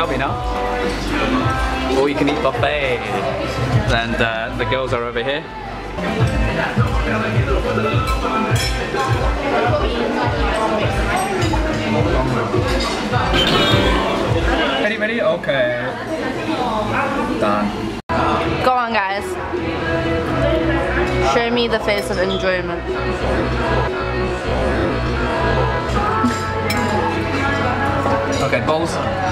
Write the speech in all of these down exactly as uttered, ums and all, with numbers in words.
Kalbi now. All you can eat buffet. And uh, the girls are over here. Ready, ready? Okay. Done. Go on, guys. Show me the face of enjoyment. Okay, bowls.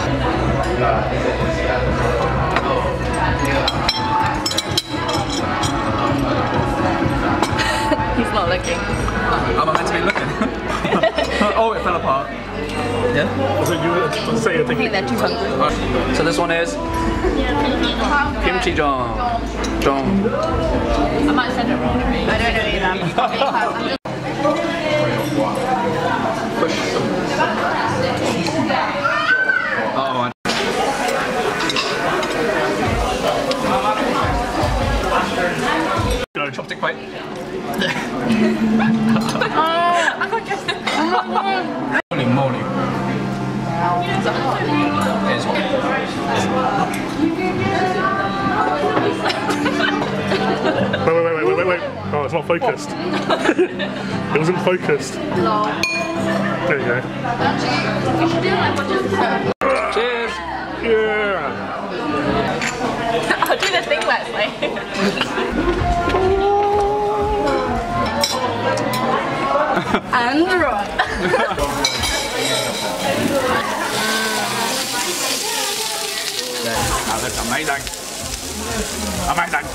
He's not looking. Am I meant to be looking? Oh, it fell apart. Yeah? So you were say you're I thinking. think they're too hungry. So this one is kimchi jong. Jong. I might send it wrong. I don't know either. Oh, I Go. chopstick fight. Holy moly. It's hot. Wait, wait, wait, wait, wait, wait. Oh, it's not focused. It wasn't focused. There you go. Cheers. Yeah. I'll do the thing Leslie. And the rod. That looks amazing. Amazing.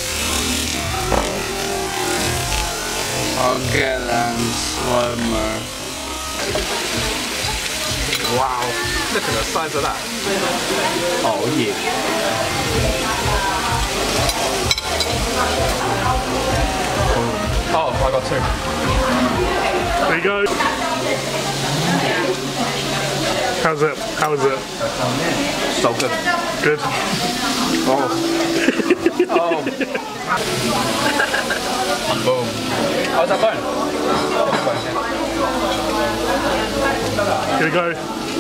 Okay then, slow-mo. Wow, look at the size of that. Oh yeah. Oh, I got two. There you go. How's it? How is it? So good. Good. Oh. Oh. Boom. How's that bone? Here we go.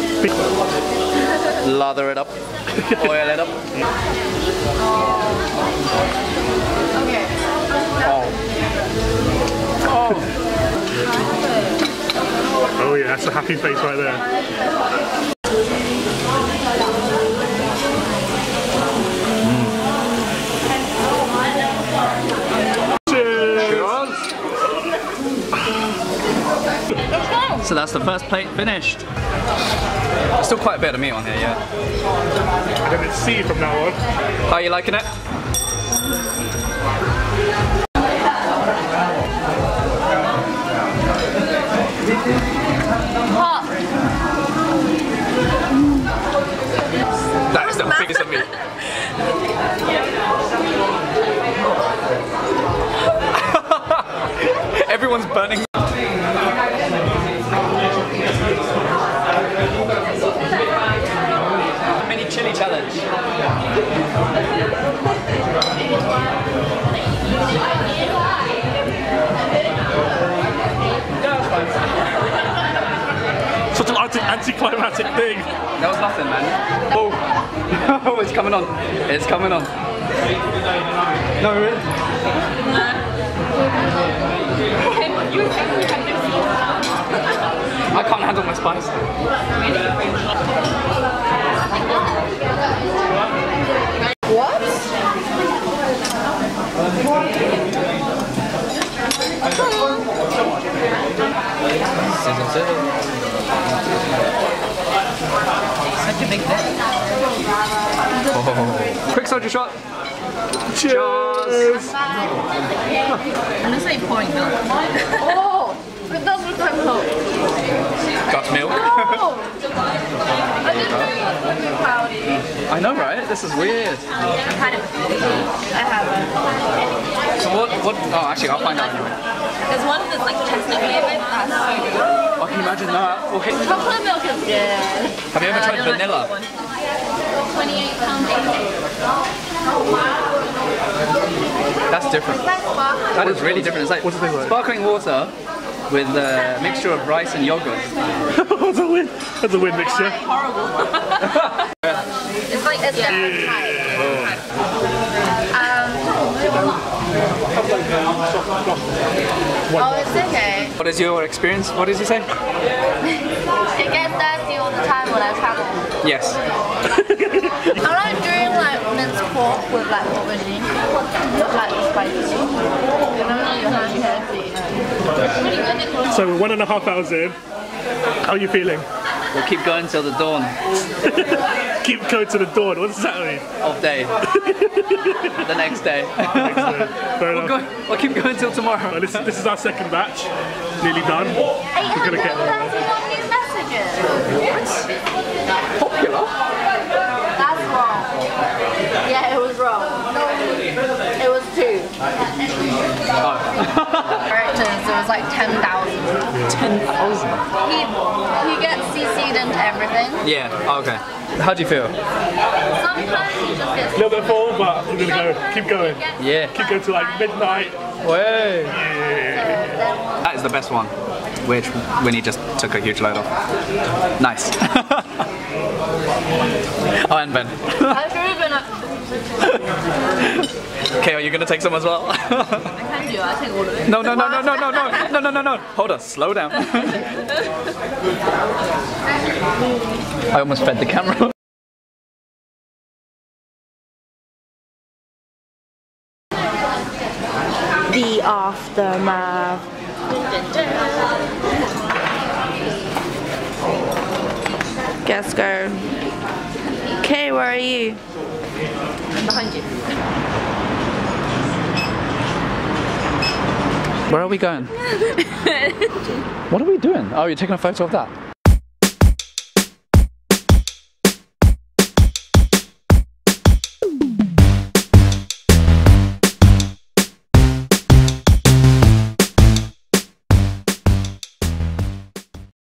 Lather it up. Oil it up. Okay. Oh. Oh. Oh yeah, that's a happy face right there. So that's the first plate finished. There's still quite a bit of meat on here, yeah. And then it's C from now on. How are you liking it? Hot. That is the biggest of meat. Everyone's burning. Mini chili challenge. Such an anti anticlimactic thing. That was nothing, man. Oh, oh, it's coming on. It's coming on. No, really? I can't handle my spice. What? Sizzle, sizzle. Such a big thing. Oh. Quick soda shot. Cheers. I'm just like pouring milk. Oh, it does look like milk. Got milk. Oh. I didn't know you were looking cloudy. I know, right? This is weird. I've had it. I haven't. So what? What? Oh, actually, I'll find out anyway. There's one that's like chestnut flavored. That's so good. Oh, can you imagine that? Okay. Chocolate milk is good. Have you ever Uh, tried I don't vanilla? like twenty-eight pounds. That's different. That is really different. It's like What's the thing like? sparkling water with a mixture of rice and yogurt. That's a win. That's a win mixture. Horrible. Yeah, that's right. Um, oh, it's okay. What is your experience? What did you say? It gets dirty all the time when I travel. Yes. I like doing like minced pork with like aubergine, like spicy. You know, your hands dirty. It's really good. So we're one and a half hours in. How are you feeling? We'll keep going till the dawn Keep going to the dawn. What does that mean? of day. The next day. Excellent. Fair We'll, enough. go, we'll keep going till tomorrow. Well, this, is, this is our second batch. Nearly done. eight We're gonna hundred get there. thirty-one new messages. Popular. That's wrong. Yeah, it was wrong. No, it was two. Oh. Characters, it was like ten thousand. ten thousand? He, he gets C C'd into everything. Yeah, okay. How do you feel? Sometimes he just gets A little bit full, but we're gonna go. Keep going. Yeah. Keep going to like midnight. Way. Yeah. That is the best one, which Winnie just took a huge load off. Nice. Oh, and Ben. I've driven up. Okay, are you gonna take some as well? I can do, I take all of it. No, no, no, no, no, no, no, no, no, no, no. Hold on, slow down. I almost fed the camera. The aftermath. Guess go. Okay, where are you? I'm behind you. Where are we going? What are we doing? Oh, you're taking a photo of that?